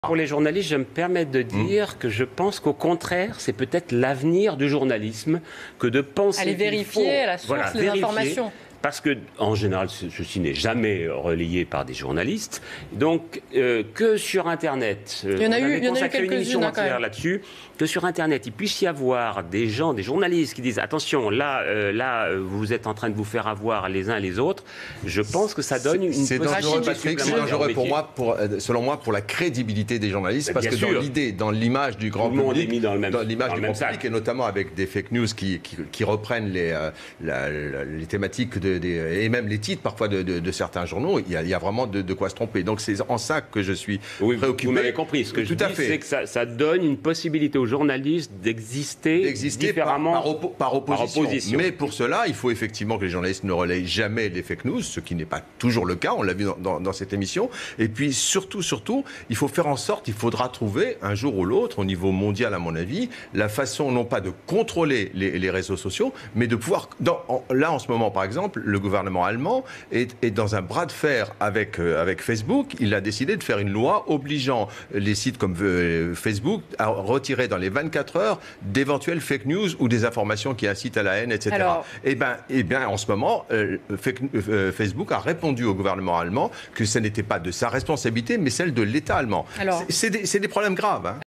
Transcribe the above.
pour les journalistes, je me permets de dire que je pense qu'au contraire, c'est peut-être l'avenir du journalisme que de penser aller vérifier à la source les informations. Parce que, en général, ceci n'est jamais relayé par des journalistes. Donc, que sur Internet, il y en a eu une émission entière là-dessus, que sur Internet, il puisse y avoir des gens, des journalistes qui disent attention, là, vous êtes en train de vous faire avoir les uns les autres. Je pense que ça donne une c'est dangereux, Patrick, c'est dangereux pour moi, selon moi, pour la crédibilité des journalistes, parce que dans l'idée, dans l'image du grand public, dans l'image du grand public, et notamment avec des fake news qui reprennent les thématiques et même les titres parfois de certains journaux, il y a vraiment de quoi se tromper. Donc c'est en ça que je suis préoccupé. Vous m'avez compris. Ce que je dis, c'est que ça donne une possibilité aux journalistes d'exister différemment par opposition. Mais pour cela, il faut effectivement que les journalistes ne relayent jamais les fake news, ce qui n'est pas toujours le cas, on l'a vu dans cette émission. Et puis surtout, il faut faire en sorte, il faudra trouver un jour ou l'autre, au niveau mondial à mon avis, la façon non pas de contrôler les réseaux sociaux, mais de pouvoir... Là en ce moment par exemple, le gouvernement allemand est dans un bras de fer avec Facebook. Il a décidé de faire une loi obligeant les sites comme Facebook à retirer dans les 24 heures d'éventuelles fake news ou des informations qui incitent à la haine, etc. Alors, eh bien, en ce moment, Facebook a répondu au gouvernement allemand que ce n'était pas de sa responsabilité, mais celle de l'État allemand. C'est des problèmes graves. Hein.